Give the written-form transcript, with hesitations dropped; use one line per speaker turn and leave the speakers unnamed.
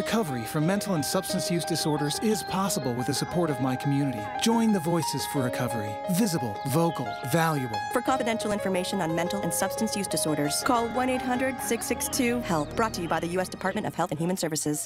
Recovery from mental and substance use disorders is possible with the support of my community. Join the Voices for Recovery. Visible, vocal, valuable.
For confidential information on mental and substance use disorders, call 1-800-662-HELP. Brought to you by the U.S. Department of Health and Human Services.